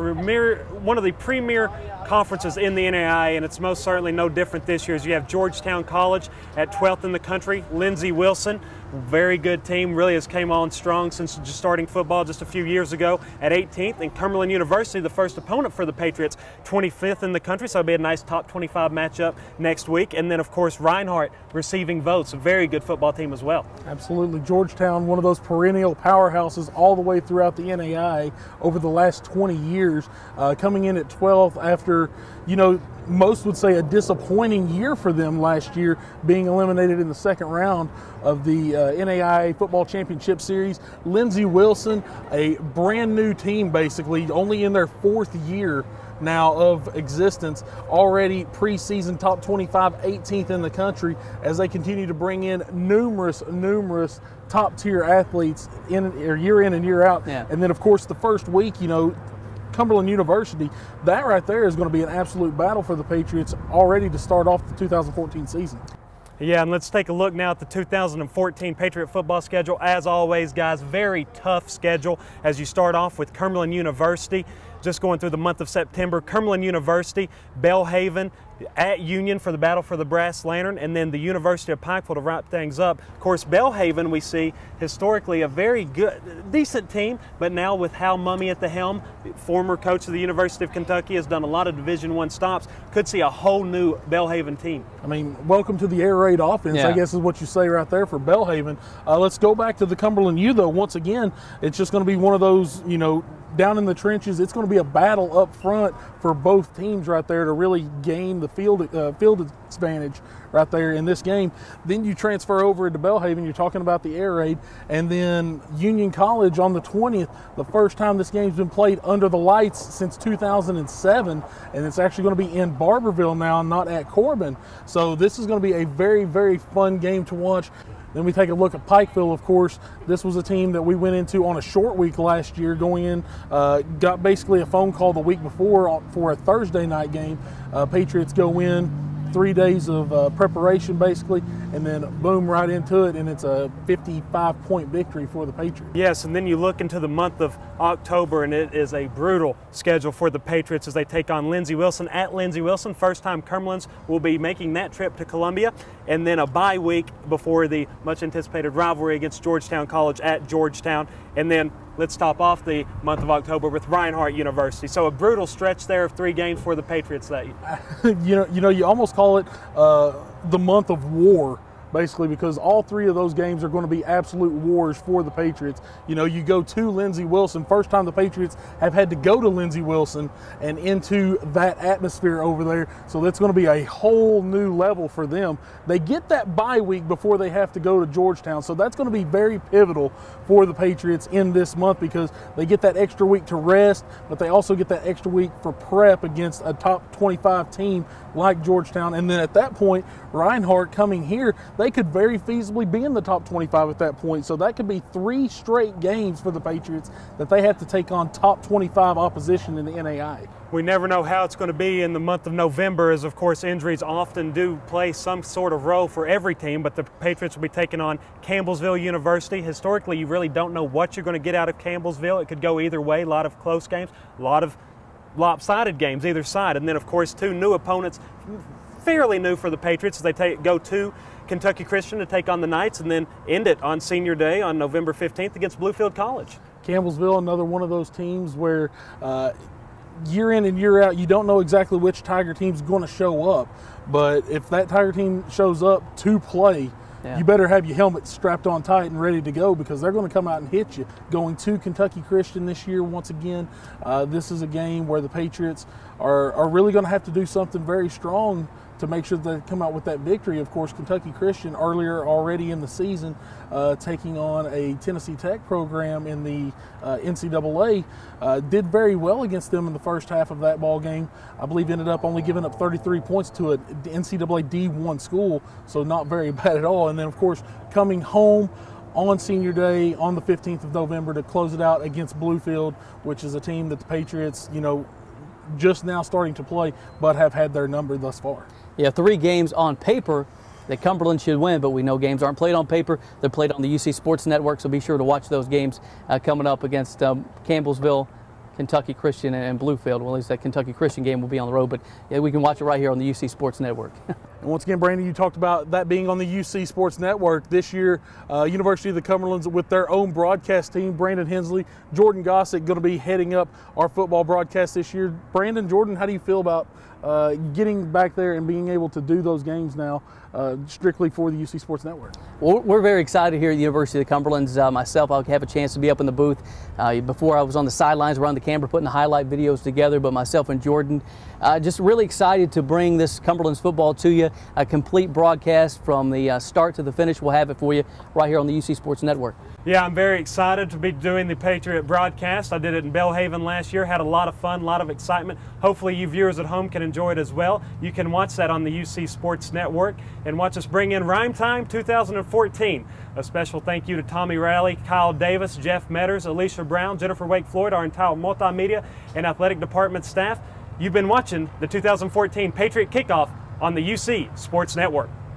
Speaker 2: premier conferences in the NAIA, and it's most certainly no different this year. As you have Georgetown College at 12th in the country, Lindsey Wilson, very good team, really has came on strong since just starting football just a few years ago, at 18th. And Cumberland University, the first opponent for the Patriots, 25th in the country, so it'll be a nice top 25 matchup next week. And then, of course, Reinhardt receiving votes, a very good football team as well.
Speaker 3: Absolutely. Georgetown, one of those perennial powerhouses all the way throughout the NAIA over the last 20 years, coming in at 12th after, you know, most would say a disappointing year for them last year, being eliminated in the second round of the NAIA Football Championship Series. Lindsey Wilson, a brand new team basically, only in their 4th year now of existence, already preseason top 25, 18th in the country, as they continue to bring in numerous top tier athletes year in and year out.
Speaker 1: Yeah.
Speaker 3: And then of course the first week, you know, Cumberland University, that right there is going to be an absolute battle for the Patriots already to start off the 2014 season.
Speaker 2: Yeah, and let's take a look now at the 2014 Patriot football schedule. As always, guys, very tough schedule as you start off with Cumberland University. Just going through the month of September, Cumberland University, Belhaven, at Union for the battle for the Brass Lantern, and then the University of Pikeville to wrap things up. Of course, Belhaven, we see historically a very good, decent team, but now with Hal Mumme at the helm, former coach of the University of Kentucky, has done a lot of Division I stops. Could see a whole new Belhaven team.
Speaker 3: I mean, welcome to the air raid offense,
Speaker 1: yeah.
Speaker 3: I guess is what you say right there for Belhaven. Let's go back to the Cumberland U, though. Once again, it's just going to be one of those, you know, down in the trenches. It's going to be a battle up front for both teams right there to really gain the field advantage right there in this game. Then you transfer over into Belhaven, you're talking about the air raid, and then Union College on the 20th, the first time this game's been played under the lights since 2007, and it's actually going to be in Barberville now, not at Corbin. So this is going to be a very, very fun game to watch. Then we take a look at Pikeville, of course. This was a team that we went into on a short week last year, going in, got basically a phone call the week before for a Thursday night game. Patriots go in, 3 days of preparation basically, and then boom, right into it, and it's a 55-point victory for the Patriots.
Speaker 2: Yes, and then you look into the month of October, and it is a brutal schedule for the Patriots as they take on Lindsey Wilson at Lindsey Wilson. First time Cumberlands will be making that trip to Columbia, and then a bye week before the much anticipated rivalry against Georgetown College at Georgetown. And then let's top off the month of October with Reinhardt University. So a brutal stretch there of 3 games for the Patriots that year.
Speaker 3: You almost call it the month of war basically, because all 3 of those games are going to be absolute wars for the Patriots. You know, you go to Lindsey Wilson, first time the Patriots have had to go to Lindsey Wilson and into that atmosphere over there. So that's going to be a whole new level for them. They get that bye week before they have to go to Georgetown. So that's going to be very pivotal for the Patriots in this month, because they get that extra week to rest, but they also get that extra week for prep against a top 25 team like Georgetown. And then at that point, Reinhardt coming here, they could very feasibly be in the top 25 at that point. So that could be 3 straight games for the Patriots that they have to take on top 25 opposition in the NAI.
Speaker 2: We never know how it's going to be in the month of November, as of course injuries often do play some sort of role for every team, but the Patriots will be taking on Campbellsville University. Historically, you really don't know what you're going to get out of Campbellsville. It could go either way, a lot of close games, a lot of lopsided games either side. And then of course 2 new opponents, fairly new for the Patriots, as they go to Kentucky Christian to take on the Knights, and then end it on Senior Day on November 15th against Bluefield College.
Speaker 3: Campbellsville, another one of those teams where year in and year out, you don't know exactly which Tiger team's going to show up. But if that Tiger team shows up to play, you better have your helmet strapped on tight and ready to go, because they're going to come out and hit you. Going to Kentucky Christian this year, once again, this is a game where the Patriots are really going to have to do something very strong to make sure that they come out with that victory. Of course, Kentucky Christian earlier already in the season taking on a Tennessee Tech program in the NCAA, did very well against them in the first half of that ball game. I believe ended up only giving up 33 points to an NCAA D1 school, so not very bad at all. And then, of course, coming home on Senior Day on the 15th of November to close it out against Bluefield, which is a team that the Patriots, you know, just now starting to play, but have had their number thus far.
Speaker 1: Yeah, 3 games on paper that Cumberland should win, but we know games aren't played on paper. They're played on the UC Sports Network, so be sure to watch those games coming up against Campbellsville, Kentucky Christian, and Bluefield. Well, at least that Kentucky Christian game will be on the road, but yeah, we can watch it right here on the UC Sports Network.
Speaker 3: And once again, Brandon, you talked about that being on the UC Sports Network. This year, University of the Cumberlands with their own broadcast team, Brandon Hensley, Jordan Gossett, going to be heading up our football broadcast this year. Brandon, Jordan, how do you feel about getting back there and being able to do those games now strictly for the UC Sports Network?
Speaker 1: Well, we're very excited here at the University of the Cumberlands. Myself, I'll have a chance to be up in the booth. Before I was on the sidelines around the camera putting the highlight videos together, but myself and Jordan just really excited to bring this Cumberlands football to you. A complete broadcast from the start to the finish. We'll have it for you right here on the UC Sports Network.
Speaker 2: Yeah, I'm very excited to be doing the Patriot broadcast. I did it in Belhaven last year, had a lot of fun, a lot of excitement. Hopefully you viewers at home can enjoy it as well. You can watch that on the UC Sports Network and watch us bring in Rhyme Time 2014. A special thank you to Tommy Rowley, Kyle Davis, Jeff Metters, Alicia Brown, Jennifer Wake Floyd, our entire multimedia and athletic department staff. You've been watching the 2014 Patriot Kickoff on the UC Sports Network.